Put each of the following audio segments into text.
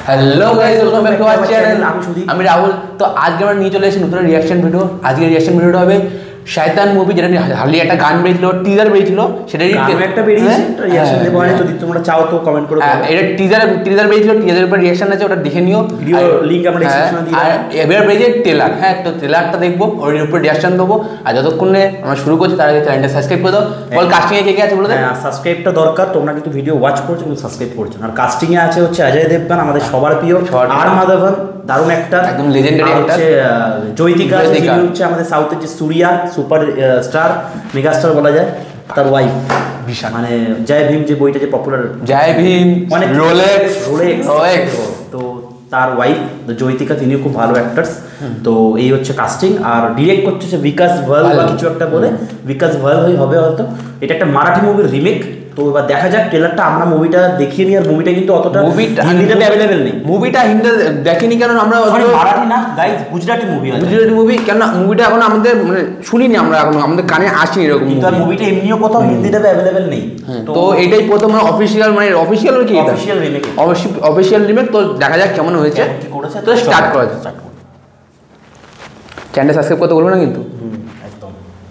Hello guys welcome back to our channel আমি রাহুল। তো আজকে আমরা নিয়ে চলে এসেছি নতুন রিঅ্যাকশন ভিডিও। আজকে রিঅ্যাকশন ভিডিওটা হবে শয়তান মুভি, যেটা হালি একটা গান বেরিয়েছিল, টিজার বেরিয়েছিল, সেটাই একটা বেরিয়েছে রিঅ্যাকশন দেব। যদি তোমরা চাও তো কমেন্ট করো। এটা টিজার বেরিয়েছিল, টিজারের উপর রিঅ্যাকশন আছে, ওটা দেখে নিও। ভিডিও লিংক আমরা ডেসক্রিপশনে দিয়ে আর এবার বেরিয়েছে ট্রেলার। হ্যাঁ, তো ট্রেলারটা দেখবো, ওর উপর রিঅ্যাকশন দেবো। আর যতক্ষণে আমরা শুরু করছি তার আগে চ্যানেলটা সাবস্ক্রাইব করে দাও। বল কাস্টিং এ কে কে আছে বলে দাও। হ্যাঁ, সাবস্ক্রাইবটা দরকার। তোমরা কিন্তু ভিডিও ওয়াচ করছো কিন্তু সাবস্ক্রাইব করছো না। আর কাস্টিং এ আছে হচ্ছে অজয় দেবগন, আমাদের সবার প্রিয়, আর মাধবন, দারুণ একটা একদম লেজেন্ডারি একটা, হচ্ছে জয়িতিকা, যিনি হচ্ছে আমাদের সাউথের যে Surya super star mega star বলা যায়, তার ওয়াইফ বিশাল, মানে জয় ভীম যে বইটা যে পপুলার, জয় ভীম, অনেক রোলেক্স, তো তার ওয়াইফ জয়িতিকা, তিনিও খুব ভালো অ্যাক্টার্স। তো এই হচ্ছে কাস্টিং। আর ডিরেক্ট করছে বিকাশ ভাল বা কিছু একটা বলে, বিকাশ ভাল হবে হয়তো। এটা একটা মারাঠি মুভির রিমেক। তো এবার দেখা যাক ট্রেলারটা। আমরা মুভিটা দেখিয়ে নিই। আর মুভিটা কিন্তু অতটা হিন্দিতে অ্যাভেলেবেল নেই। মুভিটা হিন্দি দেখিনি কেন আমরা, মারাঠি না গাইস, গুজরাটি মুভি আছে। গুজরাটি মুভি কেন, মুভিটা এখন আমাদের মানে শুনিনি আমরা, এখন আমাদের কানে আসেনি এরকম। কিন্তু মুভিটা এমনিও কোথাও হিন্দিতে অ্যাভেলেবেল নেই। তো এটাই প্রথম অফিশিয়াল, মানে অফিশিয়াল কি এটা অফিশিয়াল রিমেক, অফিশিয়াল রিমেক। তো দেখা যাক কেমন হয়েছে। কি করেছে তো স্টার্ট করা যাক। চ্যানেল সাবস্ক্রাইব করতে বলবো না কিন্তু। একদম।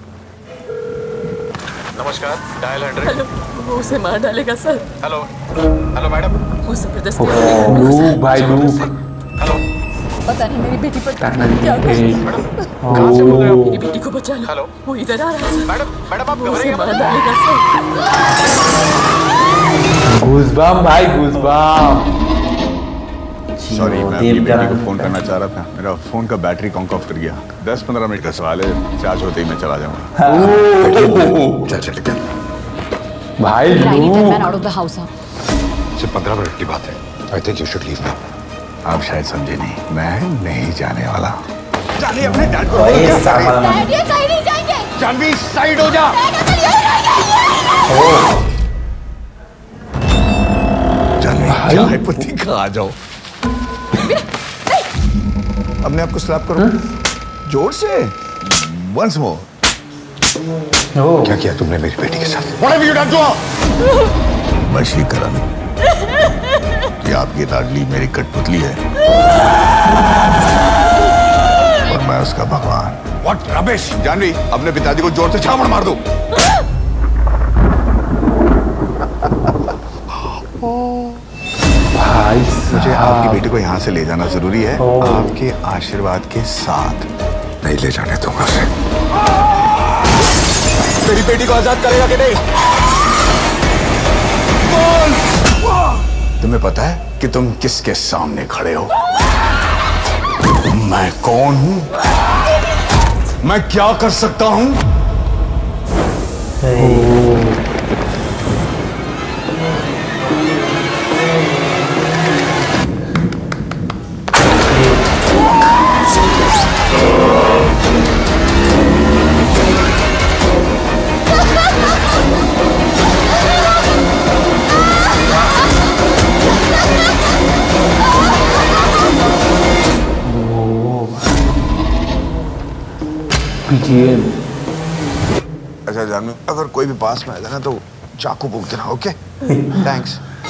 नमस्कार, डायल 100। हेलो, वो उसे मार डालेगा सर। Hello hello madam. वो जबरदस्ती लूक भाई लूक। हेलो, पता नहीं मेरी बेटी पर क्या कहाँ से बोल रहे हो? मेरी बेटी को बचा लो। हेलो, वो इधर आ रहा है। मैडम मैडम आप वो उसे घबराइए मार मत। डालेगा सर। गूज़बम्प भाई गूज़बम्प। सॉरी, मैं अपनी बेटी को फोन करना चाह रहा था, मेरा फोन का बैटरी कॉन्क ऑफ कर गया। 10-15 मिनट का सवाल है, चार्ज होते ही मैं चला जाऊंगा। चल चल चल भाई look. Out of the house. सिर्फ 15 मिनट की बात है। I think you should leave now. आप शायद समझे नहीं, मैं नहीं जाने वाला। जाने अपने डैड को। डैड, ये कहीं नहीं जाएंगे। जानवी साइड हो जा। जानवी चाहे पति का आ जाओ। अपने आप को स्लैप करो जोर से। Once more. क्या किया तुमने मेरी बेटी के साथ? What have you done to her? वशीकरण। ये आपकी लाडली मेरी कठपुतली है और मैं उसका भगवान। What rubbish! जानवी, अपने पिताजी को जोर से छामड़ मार दो। भाई मुझे आपकी बेटी को यहाँ से ले जाना जरूरी है, आपके आशीर्वाद के साथ। नहीं ले जाने दूंगा उसे। मेरी बेटी को आजाद करेगा कि नहीं? बोल! तुम्हें पता है कि तुम किसके सामने खड़े हो? मैं कौन हूं? मैं क्या कर सकता हूं? अच्छा जानू, अगर कोई भी पास में आएगा ना तो चाकू फूक देना, ओके? थैंक्स।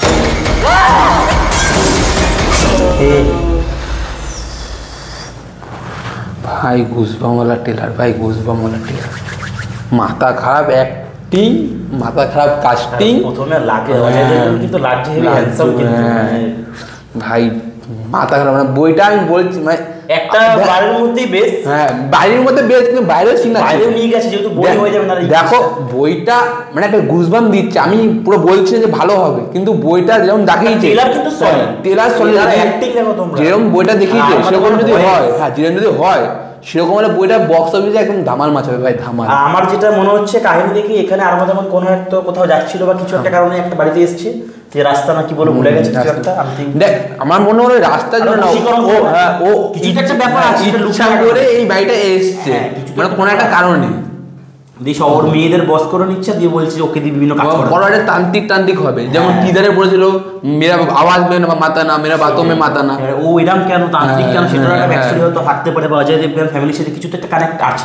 भाई गूज़बम्प वाला ट्रेलर, भाई गूज़बम्प वाला ट्रेलर। माथा खराब एक्टिंग, माथा खराब कास्टिंग। প্রথমে লাগে অজয় দেবগন কিন্তু লাগছে হেভি হ্যান্ডসাম কিন্তু ভাই মাথা খারাপ। মানে বইটা আমি বলছি মানে একটা বাড়ির মধ্যেই বেশ, হ্যাঁ বাড়ির মধ্যে বেশ, কিন্তু বাইরেও সিন আছে, বাইরেও নিয়ে গেছে যেহেতু বই হয়ে যাবে না। দেখো বইটা মানে একটা গুজবাম্প দিচ্ছে। আমি পুরো বলছি যে ভালো হবে, কিন্তু বইটা যেমন দেখিয়েছে ট্রেলার কিন্তু সলিড, ট্রেলার সলিড, অ্যাক্টিং দেখো তোমরা যেরকম বইটা দেখিয়েছে সেরকম যদি হয়, হ্যাঁ যেরকম যদি হয় সেরকম হলে বইটা বক্স অফিসে একদম ধামাল মাচাবে ভাই, ধামাল। আমার যেটা মনে হচ্ছে কাহিনী দেখি এখানে আর যেমন কোনো একটা কোথাও যাচ্ছিল বা কিছু একটা কারণে একটা বাড়িতে এসেছে, যে রাস্তা না কি বলে ভুলে গেছে কিছু একটা। দেখ আমার মনে হলো রাস্তার জন্য না, ও কিছু একটা ব্যাপার আছে, ইচ্ছা করে এই বাড়িটা এসছে, মানে কোনো একটা কারণে। দিয়ে ওর মেয়েদের বস করে নিচ্ছে, দিয়ে বলছে ওকে দিয়ে বিভিন্ন কাজ করো। বড় একটা তান্ত্রিক হবে, যেমন টিজারে বলেছিল মেরা আওয়াজ মে মাতা না, মেরা বাতোं में মাতা না। ও এরকম কেন তান্ত্রিক কেন সেটা একটা ব্যাকস্টোরি হয়তো থাকতে পারে, বা অজয় দেবগন ফ্যামিলির সাথে কিছু তো একটা কানেক্ট আছে।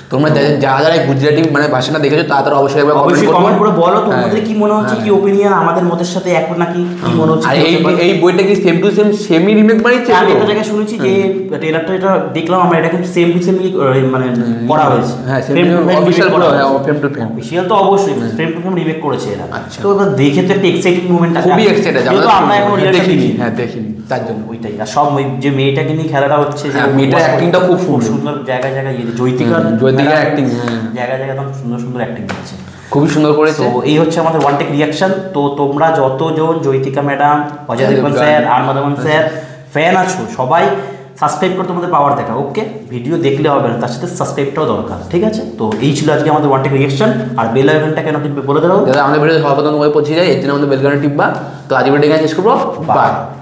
তোমরা যারা যারা গুজরাটি মানে ভাষাটা দেখেছো তারা অবশ্যই একবার কমেন্ট করে বলো তোমাদের কি মনে হচ্ছে, কি ওপিনিয়ন, আমাদের মতের সাথে এক নাকি কি মনে হচ্ছে। আর এই বইটা কি same to same semi remake বানিয়েছে? আমি একটা জায়গায় শুনেছি যে ট্রেলারটা এটা দেখলাম আমরা, এটা কিন্তু সেম টু সেম মানে করা হয়েছে। হ্যাঁ অফিশিয়াল করা হয়, ফ্রেম টু ফ্রেম অফিশিয়াল তো অবশ্যই ফ্রেম টু ফ্রেম রিমেক করেছে এরা। তো এবার দেখে তো একটা এক্সাইটিং মোমেন্ট আছে, খুবই এক্সাইটেড। আমরা এখন দেখিনি, হ্যাঁ দেখিনি, তার জন্য ওইটাই। আর সব যে মেয়েটাকে নিয়ে খেলাটা হচ্ছে, যে মেয়েটার অ্যাক্টিংটা খুব সুন্দর, জায়গায় জায়গায় জয়িতিকার অ্যাক্টিং, জায়গায় জায়গায় একদম সুন্দর সুন্দর অ্যাক্টিং করেছে, খুবই সুন্দর করেছে। তো এই হচ্ছে আমাদের ওয়ান টেক রিয়াকশন। তো তোমরা যতজন জয়িতিকা ম্যাডাম, অজয় দেবগন স্যার, আর মাধবন স্যার ফ্যান আছো, সবাই সাবস্ক্রাইব করে তোমাদের পাওয়ার দেখা। ওকে, ভিডিও দেখলে হবে না, তার সাথে সাবস্ক্রাইবটাও দরকার, ঠিক আছে? তো এই ছিল আজকে আমাদের ওয়ান টেক রিয়াকশন। আর বেল আইকনটা কেন টিপবে বলে দাও, আমাদের ভিডিও সর্বপ্রথম পৌঁছে যায়, এর জন্য আমাদের বেল আইকনটা টিপবা। তো আজকে ভিডিও শেষ করবো, বাই।